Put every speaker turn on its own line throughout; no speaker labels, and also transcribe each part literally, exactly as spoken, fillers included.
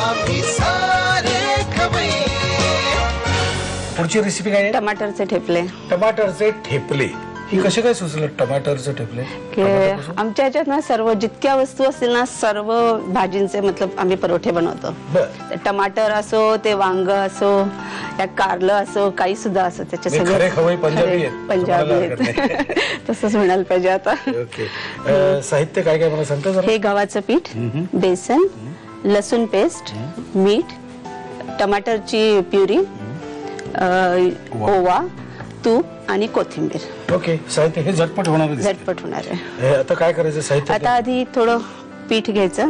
आम्ही सारे खवय्ये.
पुढची रेसिपी काय आहे?
टमाटरचे ठेपले.
टमाटरचे ठेपले ही कसे काय सुचलं? टमाटरचे ठेपले
की आमच्या ह्याच्यात ना सर्व जितक्या वस्तू असतील ना सर्व भाजींचे मतलब आम्ही परोठे बनवतो.
बर.
टमाटर असो ते वांग असो या कारलं असो काही सुद्धा असो त्याचे
खरे
सगळे
खवय्ये पंजाबी आहेत.
पंजाबी आहेत तसंच म्हणायला पाहिजे आता.
ओके. साहित्य काय काय मला सांगता जरा?
हे गव्हाचं पीठ, बेसन, लसूण पेस्ट, मीठ, टमाटरची प्युरी, ओवा, तूप आणि कोथिंबीर.
ओके. साहित्य हे झटपट होणार आहे.
झटपट होणार आहे.
हे आता काय करायचं साहित्य?
आता आधी थोडं पीठ घ्यायचं.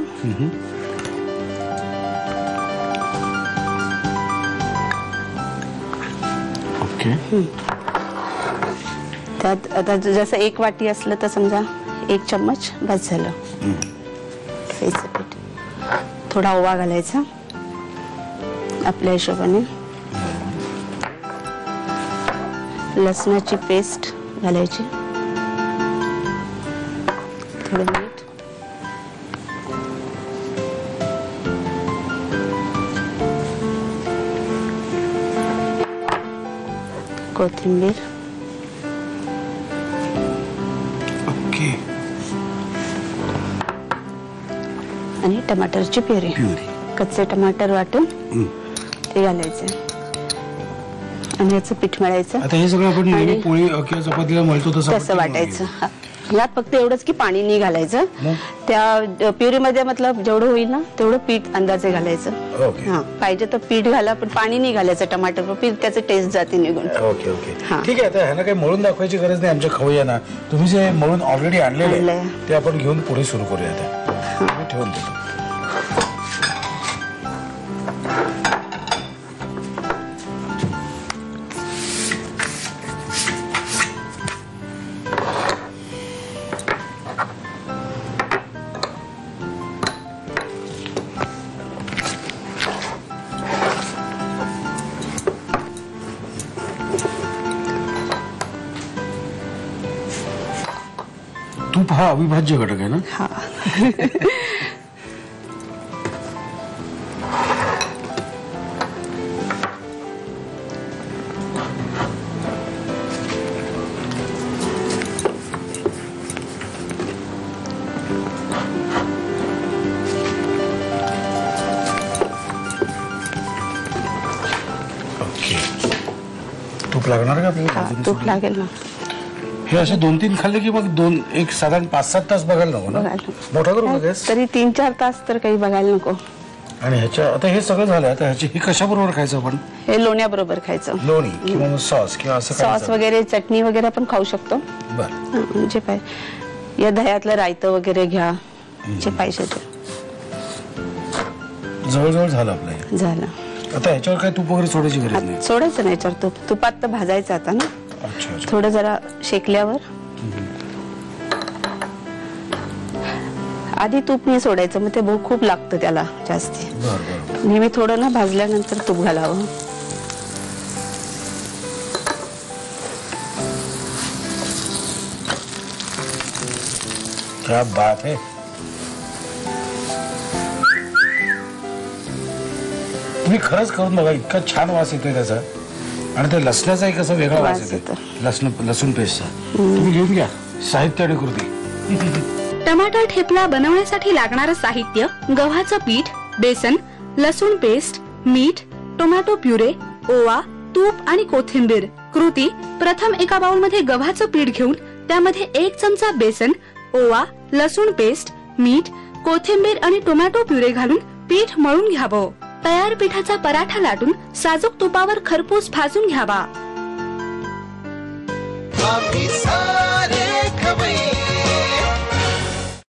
ओके.
त्यात आता जसं एक वाटी असलं तर समजा एक चम्मच बस झालं. खायचं पीठ. थोडा ओवा घालायचा आपल्या हिशोबाने. लसणाची पेस्ट घालायची. थोडं मीठ. कोथिंबीर.
ओके.
आणि टमाटरची प्युरी. कच्चे टमाटर वाटून ते घालायचे आणि याचं पीठ मळायचं.
आता हे सगळं आपण नेहमी पोळी किंवा चपातीला मळतो तसं
तसं वाटायचं. यात फक्त एवढंच की पाणी नाही घालायचं. त्या प्युरीमध्ये मतलब जेवढं होईल ना तेवढं पीठ अंदाजे घालायचं. हा पाहिजे तर पीठ घाला पण पाणी नाही घालायचं. टमाटर पीठ त्याचं टेस्ट जाते निघून.
ओके ओके ठीक आहे. आता ह्याला काही मळून दाखवायची गरज नाही आमच्या खवय्यांना. तुम्ही जे मळून ऑलरेडी आणलेले आहे ते आपण घेऊन पुढे सुरू करूया. आता ठेवून देतो. तूप हा अविभाज्य घटक आहे ना?
हा.
ओके. तूप लागणार का आपल्याला?
तूप लागेल ना.
हे असे दोन तीन खाल्ले की मग दोन एक साधारण पाच सात तास बघायला नको ना? मोठा करू नका
तरी तीन चार तास तर काही बघायला नको.
आणि ह्याच्या आता हे सगळं झालं. आता ह्याची ही कशा बरोबर खायचं आपण?
हे लोण्या बरोबर खायचं.
लोणी किंवा सॉस किंवा असं
सॉस वगैरे चटणी वगैरे आपण खाऊ शकतो.
बरं.
म्हणजे पाहिजे या दह्यातलं रायतं वगैरे घ्या जे पाहिजे ते.
जवळजवळ झालं आपलं.
झालं.
आता ह्याच्यावर काय तूप वगैरे सोडायची गरज नाही?
सोडायचं नाही याच्यावर तूप. तुपात तर भाजायचं आता ना.
अच्छा.
थोडं जरा शेकल्यावर आधी तूप नाही सोडायचं मग ते भूक खूप लागतं त्याला जास्ती. नेहमी थोडं ना भाजल्यानंतर तूप घालावं.
क्या बात है. तुम्ही खरंच करून बघा. इतका छान वास येतोय त्याचा. आणि ते लसणाचा एक असा वेगळा वास येतो. लसूण लसूण पेस्टचा. तुम्ही घेऊन घ्या साहित्य आणि कृती.
टमाटर ठेपला बनवण्यासाठी लागणारं साहित्य गव्हाचं पीठ, बेसन, लसूण पेस्ट, मीठ, टोमॅटो प्युरे, ओवा, तूप आणि कोथिंबीर. कृती: प्रथम एका बाउल मध्ये गव्हाचं पीठ घेऊन त्यामध्ये एक चमचा बेसन, ओवा, लसूण पेस्ट, मीठ, कोथिंबीर आणि टोमॅटो प्युरे घालून पीठ मळून घ्यावं. तयार पिठाचा पराठा लाटून साजूक तुपावर खरपूस भाजून घ्यावा.
आम्ही सारे